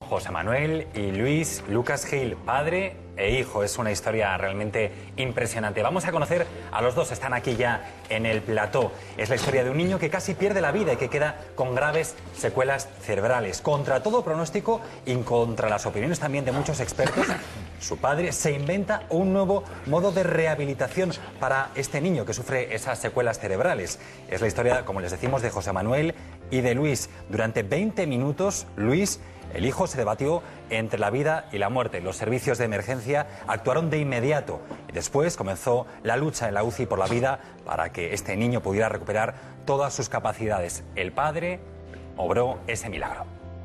José Manuel y Luis Lucas Gil, padre e hijo. Es una historia realmente impresionante. Vamos a conocer a los dos, están aquí ya en el plató. Es la historia de un niño que casi pierde la vida y que queda con graves secuelas cerebrales. Contra todo pronóstico y contra las opiniones también de muchos expertos, su padre se inventa un nuevo modo de rehabilitación para este niño que sufre esas secuelas cerebrales. Es la historia, como les decimos, de José Manuel y de Luis. Durante 20 minutos, Luis, el hijo, se debatió entre la vida y la muerte. Los servicios de emergencia actuaron de inmediato y después comenzó la lucha en la UCI por la vida para que este niño pudiera recuperar todas sus capacidades. El padre obró ese milagro.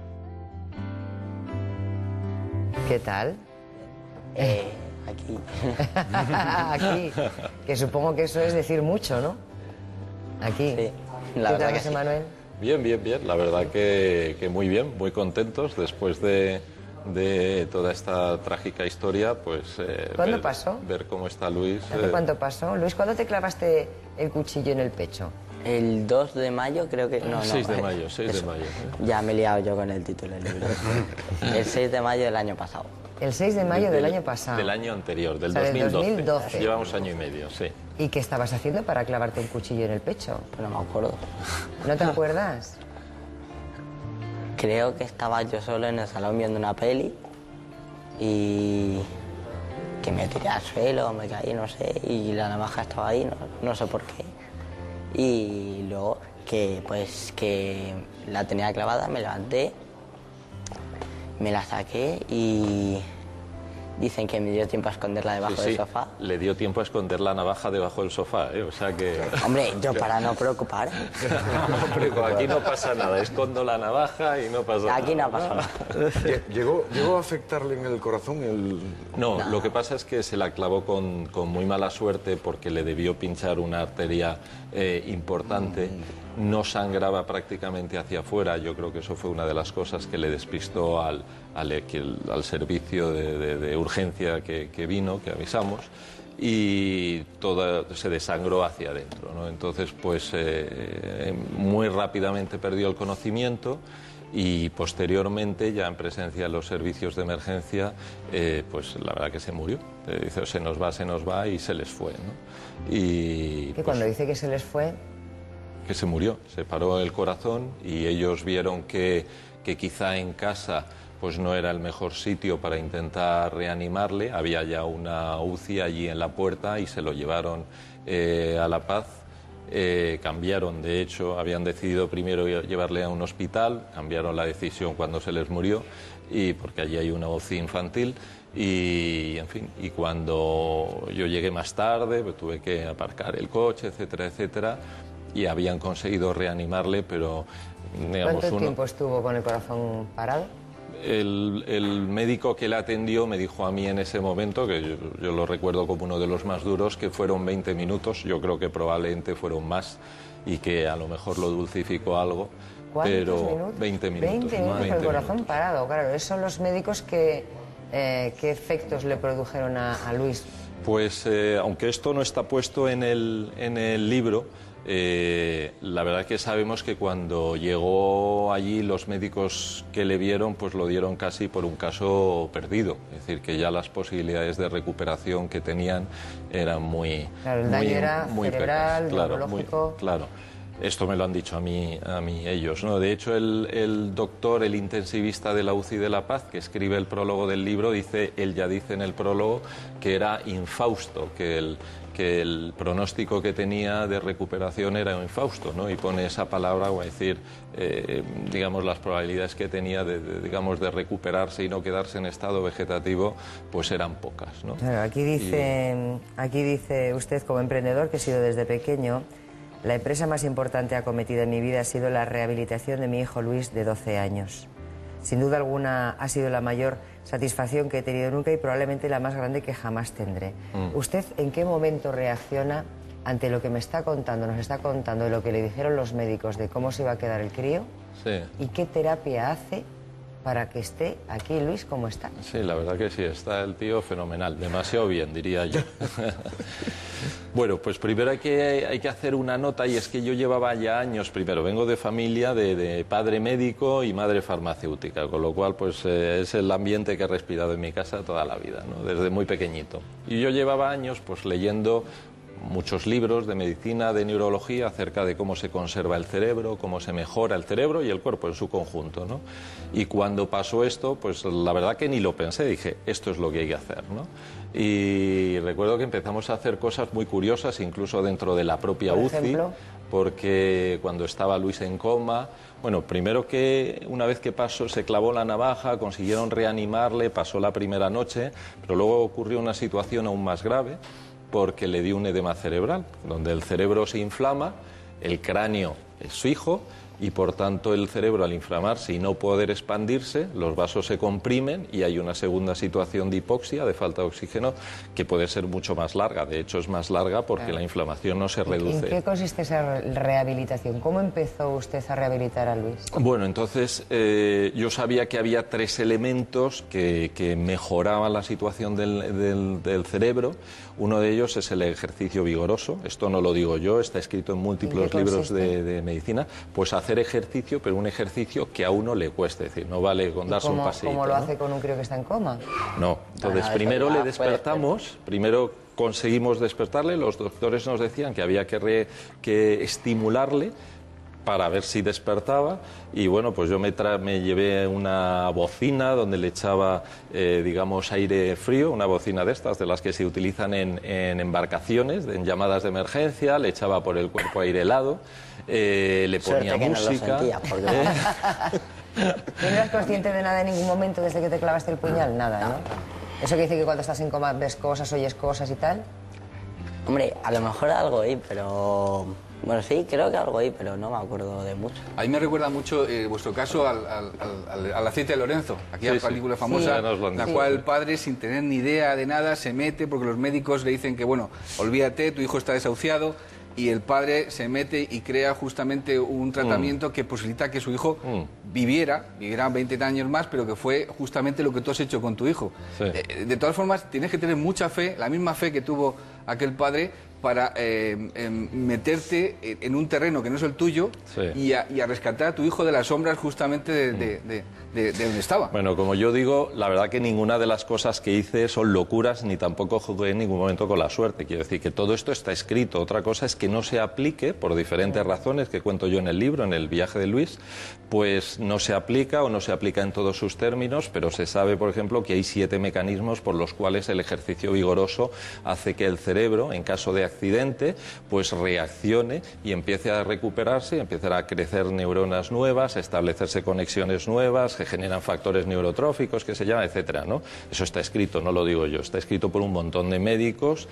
¿Qué tal? Aquí. Aquí. Que supongo que eso es decir mucho, ¿no? Aquí. Sí, la ¿Qué verdad tal, que José sí. Manuel? Bien, bien, bien. La verdad que muy bien, muy contentos después de toda esta trágica historia, pues ¿Cuándo pasó? ver cómo está Luis. ¿Hace cuánto pasó? Luis, ¿cuándo te clavaste el cuchillo en el pecho? El 2 de mayo creo que... No, 6 de no, mayo, 6 de mayo. Ya me he liado yo con el título del libro. El 6 de mayo del año pasado. El 6 de mayo del año pasado. Del año anterior, del O sea, del 2012. 2012. Llevamos año y medio, sí. ¿Y qué estabas haciendo para clavarte un cuchillo en el pecho? Pues no me acuerdo. ¿No te acuerdas? Creo que estaba yo solo en el salón viendo una peli y que me tiré al suelo, me caí, no sé, y la navaja estaba ahí, no sé por qué. Y luego que la tenía clavada, me levanté, me la saqué y dicen que me dio tiempo a esconderla debajo del sofá. Le dio tiempo a esconder la navaja debajo del sofá, ¿eh? O sea que... Hombre, yo para no preocupar. No, aquí no pasa nada, escondo la navaja y no pasa nada. Aquí no pasa nada. ¿Llegó a afectarle en el corazón? No, lo que pasa es que se la clavó con muy mala suerte porque le debió pinchar una arteria importante. No sangraba prácticamente hacia afuera. Yo creo que eso fue una de las cosas que le despistó al servicio de urgencia que vino, que avisamos, y todo se desangró hacia adentro, ¿no? Entonces, pues muy rápidamente perdió el conocimiento y posteriormente, ya en presencia de los servicios de emergencia, pues la verdad que se murió. Dice, se nos va y se les fue, ¿no? Y Que pues, cuando dice que se les fue... que se murió, se paró el corazón y ellos vieron que quizá en casa pues no era el mejor sitio para intentar reanimarle. Había ya una UCI allí en la puerta y se lo llevaron a La Paz. Cambiaron, de hecho, habían decidido primero llevarle a un hospital, cambiaron la decisión cuando se les murió, y porque allí hay una UCI infantil. Y, en fin, y cuando yo llegué más tarde, pues tuve que aparcar el coche, etcétera, etcétera, y habían conseguido reanimarle, pero digamos... ¿Cuánto tiempo estuvo con el corazón parado? El médico que le atendió me dijo a mí en ese momento, que yo lo recuerdo como uno de los más duros, que fueron 20 minutos, yo creo que probablemente fueron más y que a lo mejor lo dulcificó algo, pero minutos? 20 minutos. 20 minutos con el corazón parado, claro. Esos son los médicos que... ¿Qué efectos le produjeron a Luis? Pues aunque esto no está puesto en el libro, la verdad que sabemos que cuando llegó allí los médicos que le vieron pues lo dieron casi por un caso perdido, es decir, que ya las posibilidades de recuperación que tenían eran muy Claro, el daño era muy cerebral, pocas. Claro, neurológico. claro. Esto me lo han dicho a mí ellos, ¿no? De hecho, el doctor, el intensivista de la UCI de La Paz, que escribe el prólogo del libro, él ya dice en el prólogo que era infausto, que el pronóstico que tenía de recuperación era infausto, ¿no? Y pone esa palabra, o a decir, digamos, las probabilidades que tenía de recuperarse y no quedarse en estado vegetativo, pues eran pocas, ¿no? Claro, aquí dice usted, como emprendedor, que he sido desde pequeño, la empresa más importante acometida en mi vida ha sido la rehabilitación de mi hijo Luis, de 12 años. Sin duda alguna ha sido la mayor satisfacción que he tenido nunca y probablemente la más grande que jamás tendré. ¿Usted en qué momento reacciona ante lo que me está contando, nos está contando de lo que le dijeron los médicos de cómo se iba a quedar el crío? Sí. ¿Y qué terapia hace para que esté aquí Luis como está. Sí, la verdad que sí, está el tío fenomenal, demasiado bien, diría yo. Bueno, pues primero hay que hacer una nota, y es que yo llevaba ya años, primero vengo de familia de padre médico y madre farmacéutica, con lo cual pues es el ambiente que he respirado en mi casa toda la vida, ¿no? Desde muy pequeñito. Y yo llevaba años pues leyendo muchos libros de medicina, de neurología, acerca de cómo se conserva el cerebro, cómo se mejora el cerebro y el cuerpo en su conjunto, ¿no? Y cuando pasó esto, pues la verdad que ni lo pensé, dije, esto es lo que hay que hacer, ¿no? Y recuerdo que empezamos a hacer cosas muy curiosas, incluso dentro de la propia UCI, ejemplo, porque cuando estaba Luis en coma, bueno, primero que una vez que pasó, se clavó la navaja, consiguieron reanimarle, pasó la primera noche, pero luego ocurrió una situación aún más grave, porque le dio un edema cerebral, donde el cerebro se inflama, el cráneo es su hijo, y por tanto el cerebro al inflamarse y no poder expandirse, los vasos se comprimen y hay una segunda situación de hipoxia, de falta de oxígeno, que puede ser mucho más larga. De hecho es más larga porque la inflamación no se reduce. ¿En qué consiste esa rehabilitación? ¿Cómo empezó usted a rehabilitar a Luis? Bueno, entonces yo sabía que había 3 elementos que mejoraban la situación del cerebro. Uno de ellos es el ejercicio vigoroso. Esto no lo digo yo, está escrito en múltiples libros de medicina. Pues hacer ejercicio, pero un ejercicio que a uno le cueste, es decir, no vale con darse un paseíto. ¿Cómo lo ¿no? hace con un crío que está en coma? No, entonces primero le despertamos, primero conseguimos despertarle, los doctores nos decían que había que estimularle para ver si despertaba, y bueno, pues yo me llevé una bocina donde le echaba, digamos, aire frío, una bocina de estas, de las que se utilizan en embarcaciones, en llamadas de emergencia, le echaba por el cuerpo aire helado, le ponía música. No lo sentías, porque... ¿No eras consciente de nada en ningún momento desde que te clavaste el puñal? Nada, ¿no? Eso que dice que cuando estás en coma ves cosas, oyes cosas y tal. Hombre, a lo mejor algo ahí, pero... Bueno, sí, creo que algo ahí, pero no me acuerdo de mucho. A mí me recuerda mucho vuestro caso al aceite de Lorenzo, aquella película famosa, en la cual el padre, sin tener ni idea de nada, se mete porque los médicos le dicen que, bueno, olvídate, tu hijo está desahuciado, y el padre se mete y crea justamente un tratamiento que posibilita que su hijo viviera 20 años más, pero que fue justamente lo que tú has hecho con tu hijo. Sí. De todas formas, tienes que tener mucha fe, la misma fe que tuvo aquel padre, para meterte en un terreno que no es el tuyo, y a rescatar a tu hijo de las sombras justamente de donde estaba. Bueno, como yo digo, la verdad que ninguna de las cosas que hice son locuras, ni tampoco jugué en ningún momento con la suerte. Quiero decir que todo esto está escrito. Otra cosa es que no se aplique, por diferentes razones que cuento yo en el libro, en el viaje de Luis, pues no se aplica o no se aplica en todos sus términos, pero se sabe, por ejemplo, que hay 7 mecanismos por los cuales el ejercicio vigoroso hace que el cerebro, en caso de accidente, pues reaccione y empiece a recuperarse, empiezan a crecer neuronas nuevas, establecerse conexiones nuevas, que generan factores neurotróficos, que se llama, etcétera, ¿no? Eso está escrito, no lo digo yo, está escrito por un montón de médicos.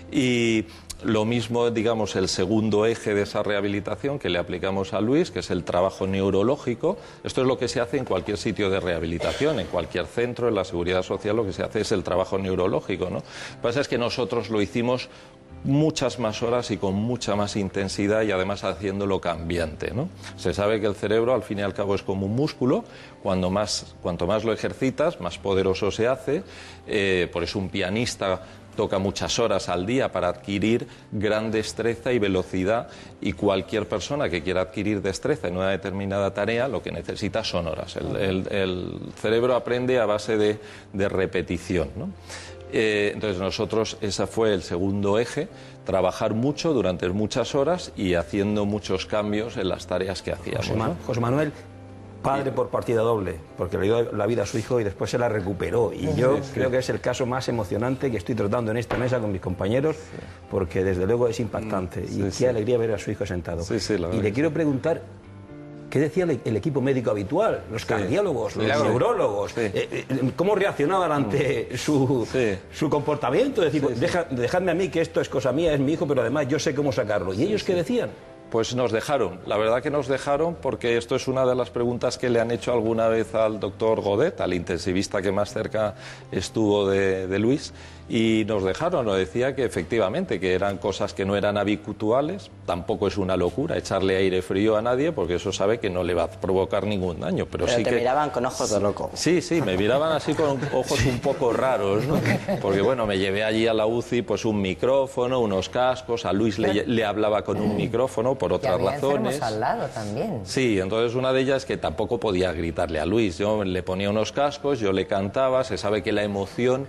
Y lo mismo, digamos, el segundo eje de esa rehabilitación que le aplicamos a Luis, que es el trabajo neurológico. Esto es lo que se hace en cualquier sitio de rehabilitación, en cualquier centro, en la seguridad social, lo que se hace es el trabajo neurológico, ¿no? Lo que pasa es que nosotros lo hicimos muchas más horas y con mucha más intensidad, y además haciéndolo cambiante, ¿no? Se sabe que el cerebro al fin y al cabo es como un músculo, cuanto más lo ejercitas, más poderoso se hace, por eso un pianista toca muchas horas al día para adquirir gran destreza y velocidad, y cualquier persona que quiera adquirir destreza en una determinada tarea lo que necesita son horas. El cerebro aprende a base de repetición, ¿no? Entonces nosotros, ese fue el segundo eje, trabajar mucho durante muchas horas y haciendo muchos cambios en las tareas que hacíamos, ¿no? José Manuel, padre por partida doble, porque le dio la vida a su hijo y después se la recuperó, y yo creo que es el caso más emocionante que estoy tratando en esta mesa con mis compañeros, porque desde luego es impactante, y qué alegría ver a su hijo sentado. Y le quiero preguntar, ¿qué decía el equipo médico habitual? Los cardiólogos, los neurólogos. ¿Cómo reaccionaban ante su comportamiento? Es decir, dejadme a mí, que esto es cosa mía, es mi hijo, pero además yo sé cómo sacarlo. ¿Y ellos qué decían? Pues nos dejaron, la verdad que nos dejaron, porque esto es una de las preguntas que le han hecho alguna vez al doctor Godet, al intensivista que más cerca estuvo de Luis, y nos dejaron, nos decía que efectivamente, que eran cosas que no eran habituales, tampoco es una locura echarle aire frío a nadie, porque eso sabe que no le va a provocar ningún daño. Pero sí te que miraban con ojos de loco. Sí, me miraban así con ojos un poco raros, ¿no? Porque bueno, me llevé allí a la UCI pues un micrófono, unos cascos, a Luis le hablaba con un micrófono por otras razones. Al lado también. Sí, entonces una de ellas es que tampoco podía gritarle a Luis. Yo le ponía unos cascos, yo le cantaba, se sabe que la emoción...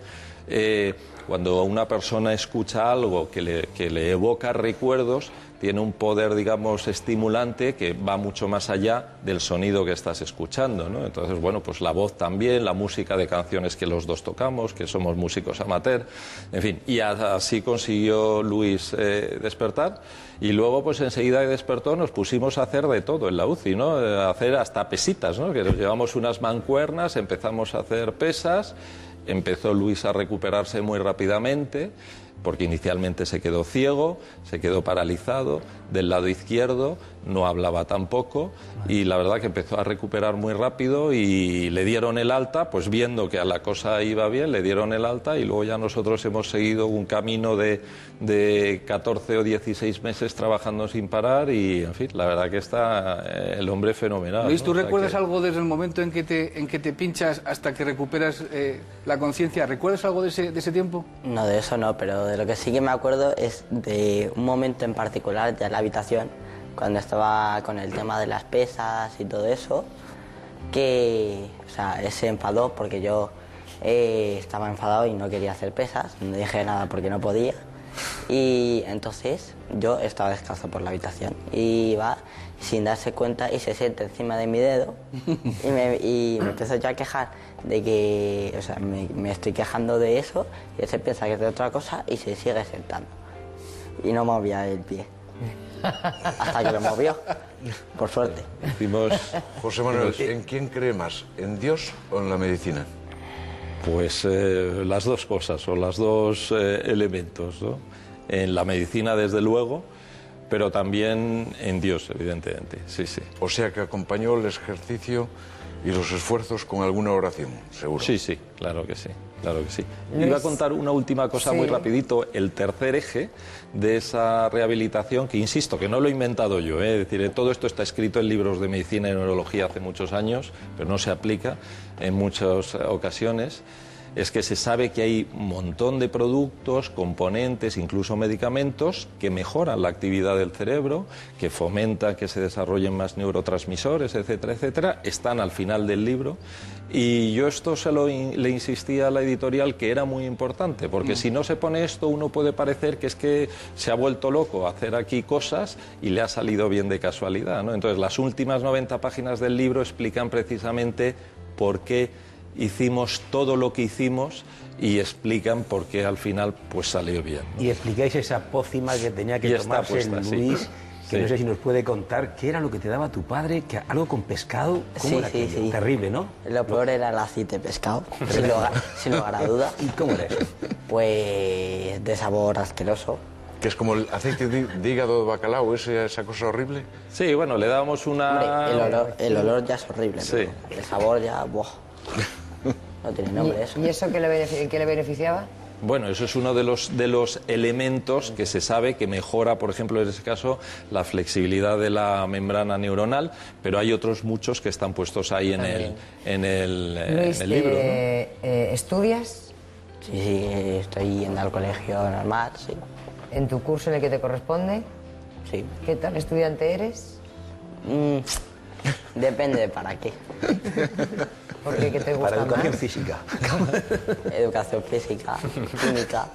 cuando una persona escucha algo que le evoca recuerdos, tiene un poder, digamos, estimulante que va mucho más allá del sonido que estás escuchando, ¿no? Entonces, bueno, pues la voz también, la música de canciones que los dos tocamos, que somos músicos amateur, en fin, y así consiguió Luis despertar. Y luego, pues enseguida que despertó, nos pusimos a hacer de todo en la UCI, ¿no? A hacer hasta pesitas, ¿no? Que nos llevamos unas mancuernas, empezamos a hacer pesas. Empezó Luis a recuperarse muy rápidamente, porque inicialmente se quedó ciego, se quedó paralizado del lado izquierdo, no hablaba tampoco, y la verdad que empezó a recuperar muy rápido y le dieron el alta, pues viendo que a la cosa iba bien, le dieron el alta, y luego ya nosotros hemos seguido un camino de 14 o 16 meses trabajando sin parar, y en fin, la verdad que está el hombre fenomenal. Luis, ¿no? ¿tú O sea recuerdas que... algo desde el momento en que te pinchas hasta que recuperas la conciencia? ¿Recuerdas algo de ese tiempo? No, de eso no, pero de lo que sí que me acuerdo es de un momento en particular ya en la habitación, cuando estaba con el tema de las pesas y todo eso, que, o sea, él se enfadó porque yo estaba enfadado y no quería hacer pesas, no dije nada porque no podía, y entonces yo estaba descalzo por la habitación y iba sin darse cuenta y se sienta encima de mi dedo y me empezó yo a quejar de que, o sea, me estoy quejando de eso, y él se piensa que es de otra cosa y se sigue sentando y no movía el pie hasta que lo movió, por suerte. José Manuel, ¿en quién cree más? ¿En Dios o en la medicina? Pues las dos cosas, o los dos elementos, ¿no? En la medicina, desde luego, pero también en Dios, evidentemente, sí. O sea que acompañó el ejercicio y los esfuerzos con alguna oración, seguro. Sí, claro que sí. Iba a contar una última cosa muy rapidito, el tercer eje de esa rehabilitación, que insisto, que no lo he inventado yo, es decir, todo esto está escrito en libros de medicina y neurología hace muchos años, pero no se aplica en muchas ocasiones. Es que se sabe que hay un montón de productos, componentes, incluso medicamentos, que mejoran la actividad del cerebro, que fomentan que se desarrollen más neurotransmisores, etcétera, etcétera. Están al final del libro. Y yo esto le insistía a la editorial que era muy importante, porque si no se pone esto, uno puede parecer que es que se ha vuelto loco a hacer aquí cosas y le ha salido bien de casualidad, ¿no? Entonces, las últimas 90 páginas del libro explican precisamente por qué hicimos todo lo que hicimos y explican por qué al final pues salió bien, ¿no? Y explicáis esa pócima que tenía que tomarse Luis, que no sé si nos puede contar qué era lo que te daba tu padre, que algo con pescado, ¿cómo era aquello? Sí. Terrible, ¿no? Lo peor era el aceite de pescado, sin lugar a duda. ¿Y cómo era eso? Pues de sabor asqueroso. Que es como el aceite de hígado de bacalao, esa cosa horrible. Sí, bueno, le dábamos una... Hombre, el olor ya es horrible, sí. Pero el sabor ya... ¡buah! No tiene nombre eso. ¿Y eso qué le beneficiaba? Bueno, eso es uno de los elementos que se sabe que mejora, por ejemplo, en ese caso, la flexibilidad de la membrana neuronal, pero hay otros muchos que están puestos ahí en el libro, ¿no? ¿Estudias? Sí, estoy yendo al colegio normal, sí. ¿En tu curso en el que te corresponde? Sí. ¿Qué tal estudiante eres? Depende de para qué. ¿Por qué? ¿Qué te gusta Para educación más? física. Educación física, química,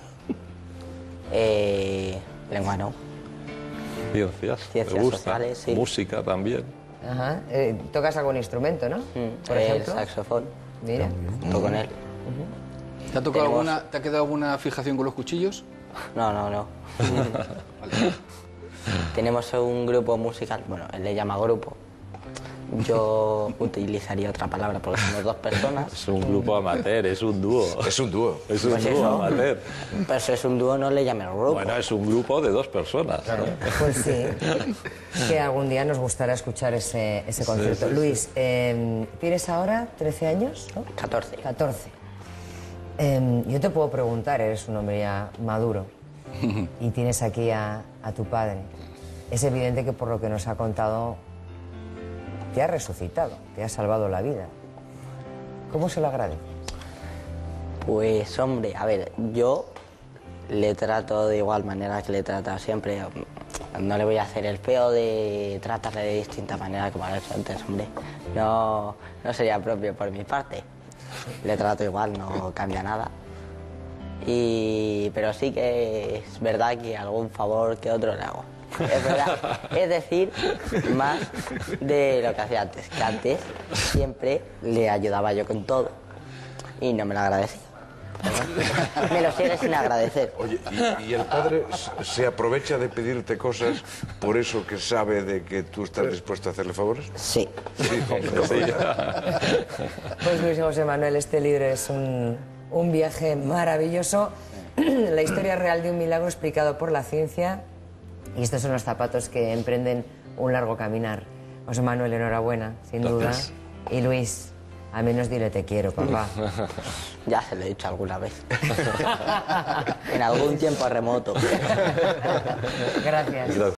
lengua no. Ciencias, me gusta. Sociales, sí. Música también. Ajá. ¿Tocas algún instrumento, no? Por El ejemplo. saxofón. Mira. Toco con él. ¿Te ha quedado alguna fijación con los cuchillos? No. Tenemos un grupo musical, bueno, él le llama grupo, Yo utilizaría otra palabra porque somos 2 personas. Es un grupo amateur, es un dúo. Es un dúo. Es un Pues dúo eso. amateur. Pero si es un dúo, no le llames grupo. Bueno, es un grupo de 2 personas. ¿No? Pues sí, que algún día nos gustará escuchar ese concierto. sí, Luis, ¿tienes ahora 13 años? ¿No? 14. 14. Yo te puedo preguntar, eres un hombre ya maduro y tienes aquí a tu padre. Es evidente que por lo que nos ha contado te ha resucitado, te ha salvado la vida. ¿Cómo se lo agradeces? Pues hombre, a ver, yo le trato de igual manera que le he tratado siempre. No le voy a hacer el feo de tratarle de distinta manera como lo he hecho antes, hombre. No sería propio por mi parte. Le trato igual, no cambia nada. Pero sí que es verdad que algún favor que otro le hago. Es verdad, es decir, más de lo que hacía antes. Que antes siempre le ayudaba yo con todo y no me lo agradecía. Me lo sigue sin agradecer. Oye, ¿y el padre se aprovecha de pedirte cosas por eso que sabe de que tú estás dispuesto a hacerle favores? Sí. Sí, hombre. Pues Luis José Manuel, este libro es un viaje maravilloso. La historia real de un milagro explicado por la ciencia. Y estos son los zapatos que emprenden un largo caminar. José Manuel, enhorabuena, sin duda. Y Luis, al menos dile te quiero, papá. Ya se lo he dicho alguna vez. En algún tiempo remoto. Gracias.